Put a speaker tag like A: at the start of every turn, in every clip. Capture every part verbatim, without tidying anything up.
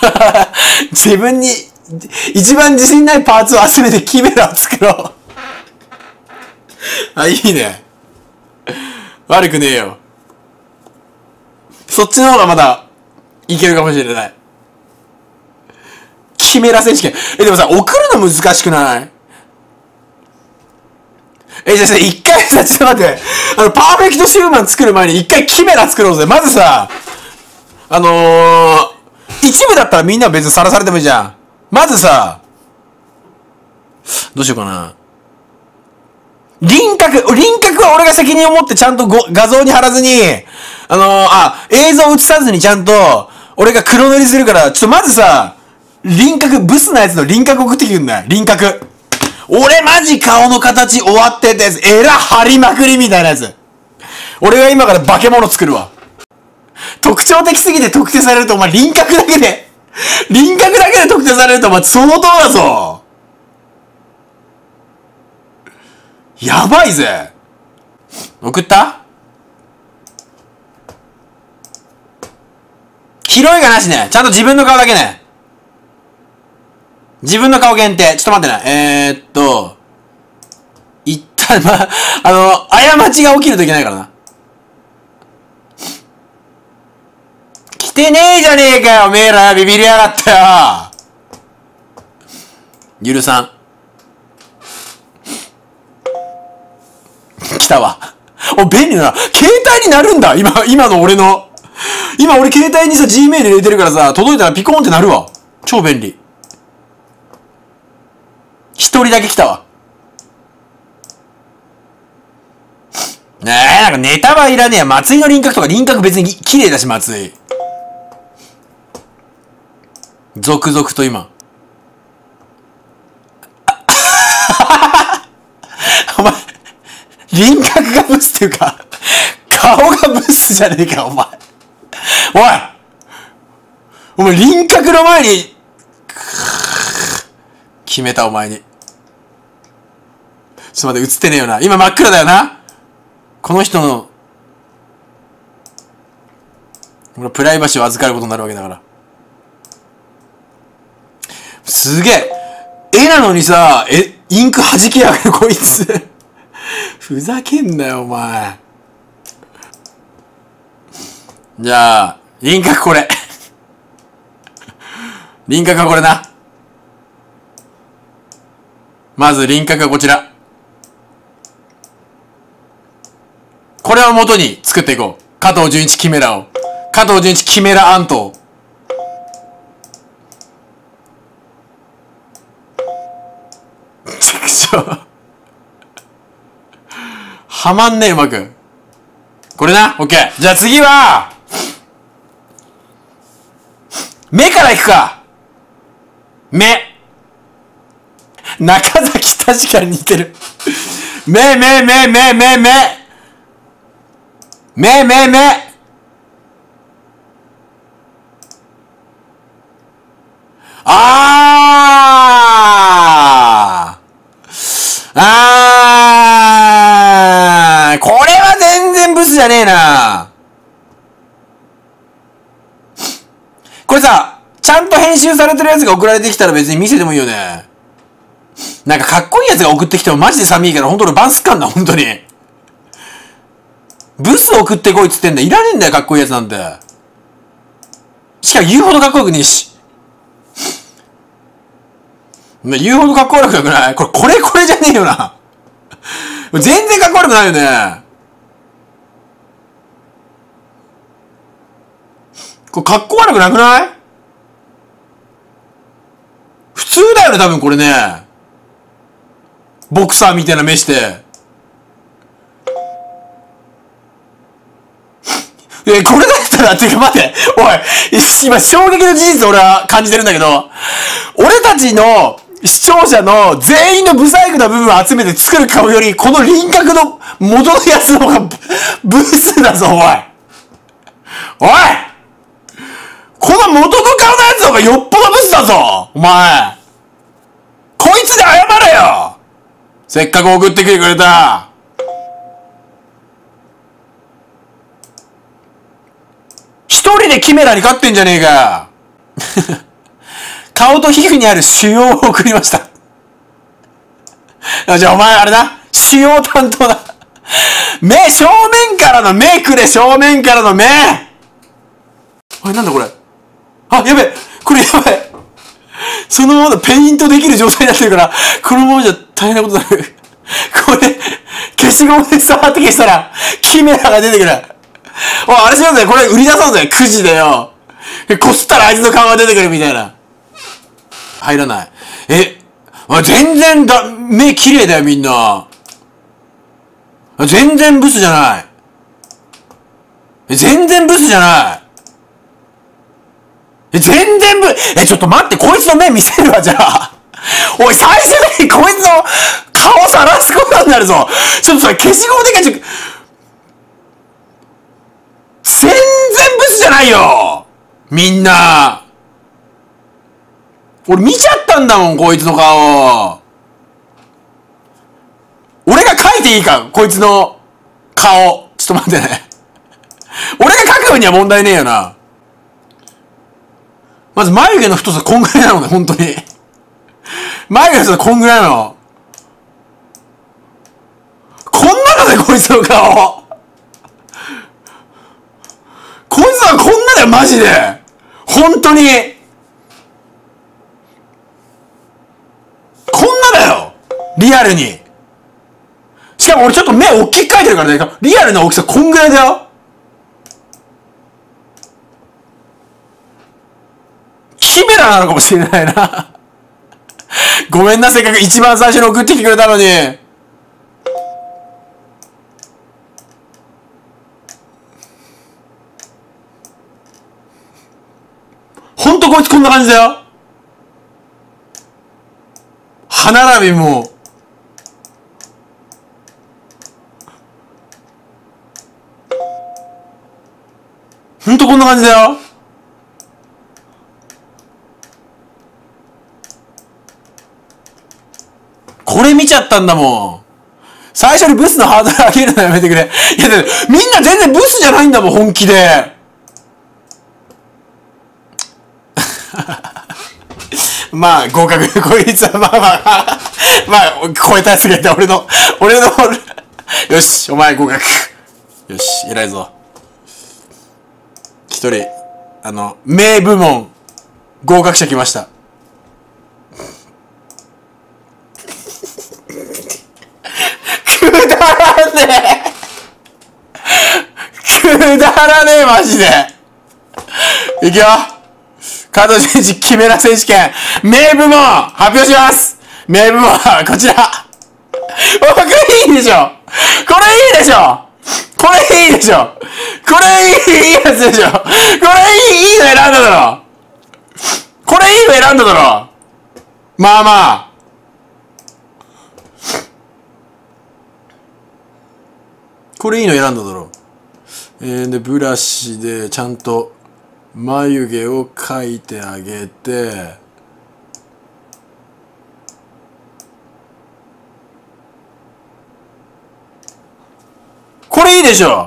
A: 自分に、一番自信ないパーツを集めてキメラを作ろう。あ、いいね。悪くねえよ。そっちの方がまだ、いけるかもしれない。キメラ選手権。え、でもさ、送るの難しくない？え、じゃあさ、一回さ、ちょっと待って。あの、パーフェクトシューマン作る前に一回キメラ作ろうぜ。まずさ、あのー、一部だったらみんな別にさらされてもいいじゃん。まずさ、どうしようかな。輪郭、輪郭は俺が責任を持ってちゃんとご画像に貼らずに、あのー、あ、映像映さずにちゃんと、俺が黒塗りするから、ちょっとまずさ、輪郭、ブスなやつの輪郭送ってきるんだよ。輪郭。俺マジ顔の形終わってってやつ、エラ張りまくりみたいなやつ。俺が今から化け物作るわ。特徴的すぎて特定されるとお前輪郭だけで、輪郭だけで特定されるとお前相当だぞ。やばいぜ。送った？広いがなしね。ちゃんと自分の顔だけね。自分の顔限定。ちょっと待ってね。えー、っと、一旦、ま、あの、過ちが起きるといけないからな。来てねえじゃねえかよ、おめえら。ビビりやがったよ。許さん。来たわ。お、便利だな。携帯になるんだ。今、今の俺の。今俺携帯にさ、Gmail 入れてるからさ、届いたらピコーンってなるわ。超便利。一人だけ来たわ。ねえ、なんかネタはいらねえや。松井の輪郭とか輪郭別に綺麗だし、松井。続々と今。お前、輪郭がブスっていうか、顔がブスじゃねえか、お前。おいお前輪郭の前に、決めたお前に。ちょっと待って、映ってねえよな。今真っ暗だよな。この人の、俺プライバシーを預かることになるわけだから。すげえ。絵なのにさ、え、インク弾きやがるこいつ。ふざけんなよ、お前。じゃあ、輪郭これ。輪郭はこれな。まず輪郭はこちら。これを元に作っていこう。加藤純一キメラを。加藤純一キメラアント。ちくしょう。はまんねえ、うまく。これな。オッケー。じゃあ次は、目からいくか。目。中崎確かに似てる。目、目、目、目、目、目。目、目、目。あーあーこれは全然ブスじゃねえな。これさ、ちゃんと編集されてるやつが送られてきたら別に見せてもいいよね。なんかかっこいいやつが送ってきてもマジで寒いからほんと俺バンスかんな、ほんとに。ブス送ってこいっつってんだ。いらねえんだよ、かっこいいやつなんて。しかも言うほどかっこよくねえし。言うほどかっこ悪くなくない？これ、これこれじゃねえよな。全然かっこ悪くないよね。これかっこ悪くなくない？普通だよね、多分これね。ボクサーみたいな目して。え、これだったら、っていうか待って、おい、今衝撃の事実俺は感じてるんだけど、俺たちの視聴者の全員のブサイクな部分を集めて作る顔より、この輪郭の元のやつの方がブスだぞ、おい。おいこの元の顔のやつの方がよっぽどブスだぞ、お前。こいつで謝れよ。せっかく送ってきてくれた。一人でキメラに勝ってんじゃねえか。 顔と皮膚にある腫瘍を送りました。じゃあお前あれだ。腫瘍担当だ。目、正面からの目くれ、正面からの目。あれなんだこれ。あ、やべえ。これやばい。そのままペイントできる状態になってるから、このままじゃ大変なことになる。これ、消しゴムで触って消したら、キメラが出てくる。おい、あれしようぜ。これ売り出そうぜ。くじでよ。こすったらあいつの顔が出てくるみたいな。入らない。え、全然だ、目綺麗だよみんな。全然ブスじゃない。え、全然ブスじゃない。え、全然ブ、え、ちょっと待って、こいつの目見せるわ、じゃあ。おい、最終的にこいつの顔さらすことになるぞ。ちょっとそれ消しゴムでかちょ、全然ブスじゃないよみんな。俺見ちゃったんだもん、こいつの顔。俺が描いていいか、こいつの顔。ちょっと待ってね。俺が描く分には問題ねえよな。まず眉毛の太さこんぐらいなのね、本当に。眉毛の太さこんぐらいなの。こんなのね、こいつの顔。こいつはこんなだよ、マジで。本当に。こんなだよ。リアルに。しかも俺ちょっと目大きく描いてるからね。リアルな大きさこんぐらいだよ。キメラなのかもしれないな。ごめんな、せっかく一番最初に送ってきてくれたのに。ほんとこいつこんな感じだよ。歯並びも。ほんとこんな感じだよ。これ見ちゃったんだもん。最初にブスのハードル上げるのやめてくれ。いや、だってみんな全然ブスじゃないんだもん、本気で。まあ、合格。こいつは、まあまあ、まあ、超えたやつがいた。俺の、俺の、よし、お前合格。よし、偉いぞ。一人、あの、名部門、合格者来ました。くだらねえくだらねえ、マジで。いくよ。加藤選手、キメラ選手権、名部門、発表します。名部門は、こちら。お、これいいでしょ。これいいでしょ。これいいでしょ。これいい、いいやつでしょ。これいい、いいの選んだだろ。これいいの選んだだろ。まあまあ。これいいの選んだだろ。えー、で、ブラシでちゃんと眉毛を描いてあげて、これいいでしょ。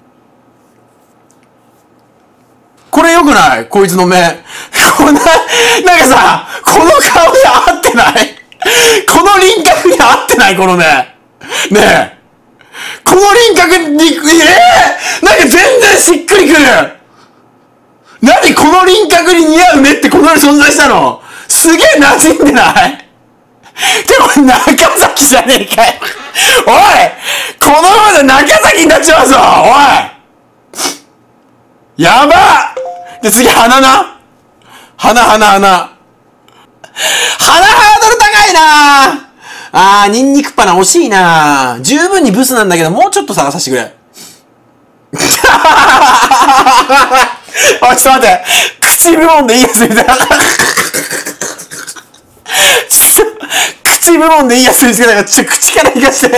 A: これ良くない？こいつの目。こんな、なんかさ、この顔に合ってない？この輪郭に合ってない？この目。ねえ。この輪郭に、ええー、なんか全然しっくりくる。何この輪郭に似合う目ってこの世に存在したの？すげえ馴染んでない？でも中崎じゃねえかよ。おい、このままで中崎になっちまうぞ。おい、やばっ。で次鼻な。鼻鼻鼻鼻ハードル高いな。あー、ニンニクパナ惜しいな。十分にブスなんだけど、もうちょっと探させてくれ。おい、ちょっと待って。口部門でいいやつみたいな。口部門でいいやつ見つけたから、ちょ、口からいかして。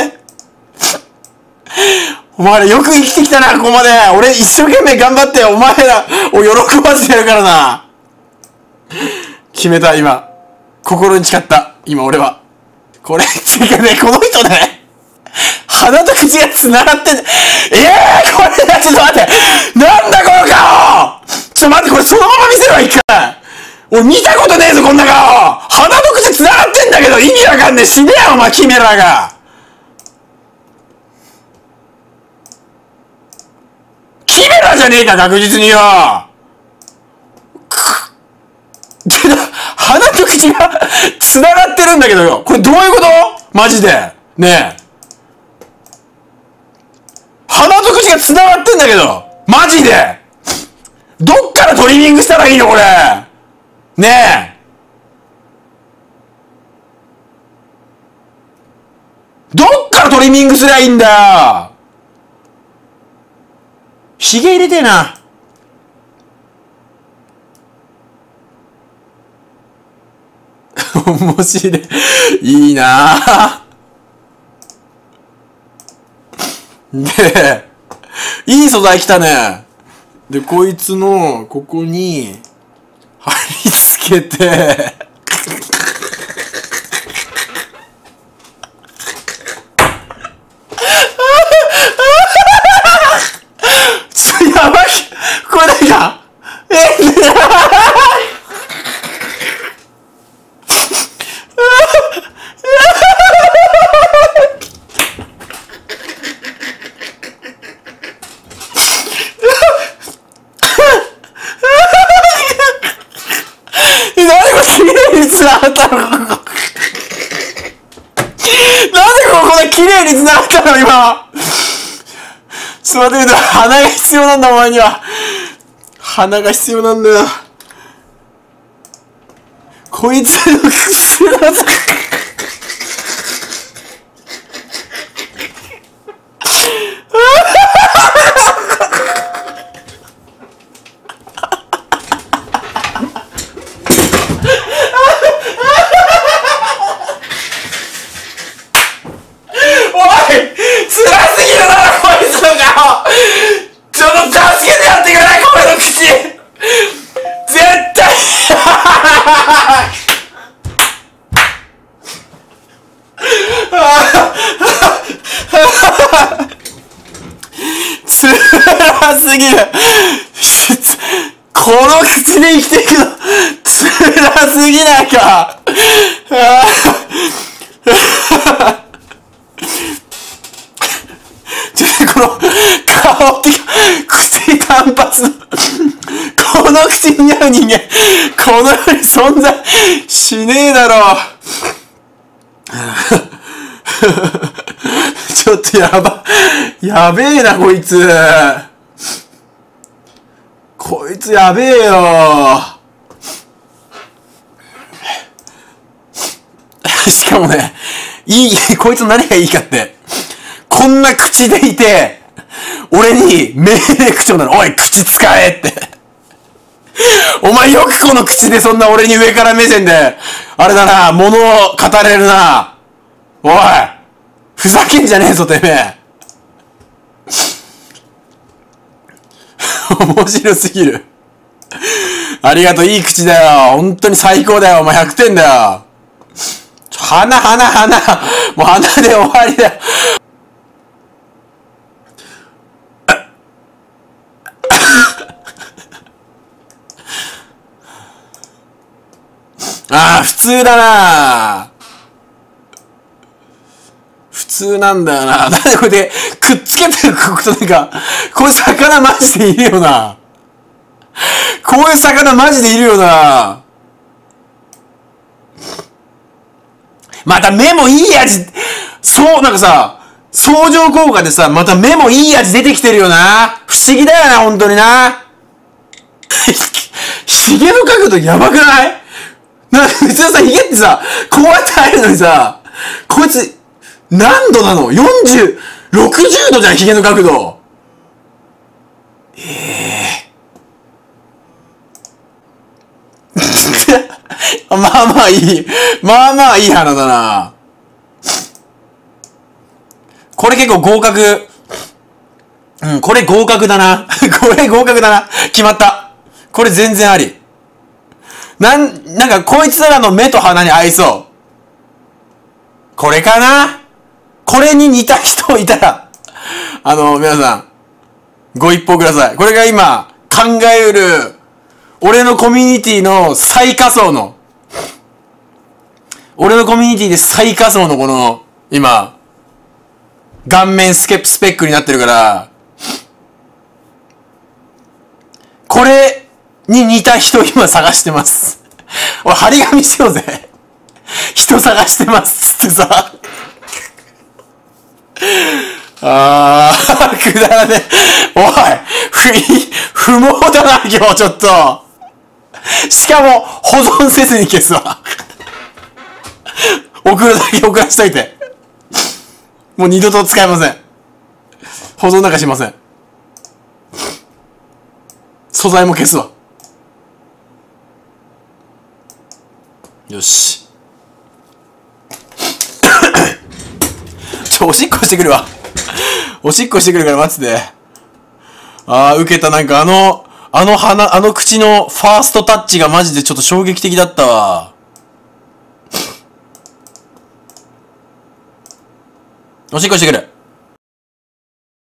A: お前らよく生きてきたな、ここまで。俺一生懸命頑張って、お前らを喜ばせてやるからな。決めた、今。心に誓った。今、俺は。これ、っていうかね、この人ね、鼻と口が繋がってん、ええー、これだ、ちょっと待って。なんだこの顔。ちょっと待って、これそのまま見せろ、一回。 俺見たことねえぞ、こんな顔。鼻と口繋がってんだけど、意味わかんねえ。死ねや、お前、キメラが。キメラじゃねえか、確実によ。く鼻と口が繋がってるんだけどよ。これどういうこと？マジで。ねえ。鼻と口が繋がってんだけど。マジで。どっからトリミングしたらいいのこれ。ねえ。どっからトリミングすりゃいいんだよ。ひげ入れてえな。面白い。いいなぁ。で、いい素材来たね。で、こいつの、ここに、貼り付けて、ちょ、やばい。これなんか、え繋がったの？なんでここで綺麗に繋がったの今。ちょっと待ってくれ、鼻が必要なんだお前には。鼻が必要なんだよ。こいつの癖だぞ。ちょっと助けてやってくれ、これの口。絶対つらすぎる。この口で生きていくのつらすぎないか。この顔って口単発のこの口に合う人間この世に存在しねえだろう。ちょっとやばやべえなこいつ。こいつやべえよ。しかもね、いいこいつ何がいいかって、こんな口でいて、俺に命令口調なの。おい、口使えって。お前よくこの口でそんな俺に上から目線で、あれだな、物を語れるな。おい、ふざけんじゃねえぞ、てめえ。面白すぎる。ありがとう、いい口だよ。本当に最高だよ。お前ひゃくてんだよ。鼻、鼻、鼻。もう鼻で終わりだよ。ああ、普通だな。普通なんだよな。なんでこれでくっつけてることなんか、こういう魚マジでいるよな。こういう魚マジでいるよな。また目もいい味、そう、なんかさ、相乗効果でさ、また目もいい味出てきてるよな。不思議だよな、本当にな。ヒゲの角度やばくない？なんか普通さ、ヒゲってさ、こうやって入るのにさ、こいつ、何度なの？ よんじゅう、ろくじゅうどじゃん、ヒゲの角度。ええー。まあまあいい。まあまあいい花だな。これ結構合格。うん、これ合格だな。これ合格だな。決まった。これ全然あり。なん、なんかこいつらの目と鼻に合いそう。これかな？これに似た人いたら、あの、皆さん、ご一報ください。これが今、考えうる、 俺のコミュニティの最下層の、俺のコミュニティで最下層のこの、今、顔面スケスペックになってるから、これに似た人今探してます。俺張り紙しようぜ。人探してますつってさ。あー、くだらね。おい、ふ、不毛だな、今日ちょっと。しかも、保存せずに消すわ。送るだけ送らしといて。もう二度と使えません。保存なんかしません。素材も消すわ。よし。ちょ、おしっこしてくるわ。おしっこしてくるから待ってて。あー、受けた。なんかあの、あの鼻、あの口のファーストタッチがマジでちょっと衝撃的だったわ。おしっこしてくる。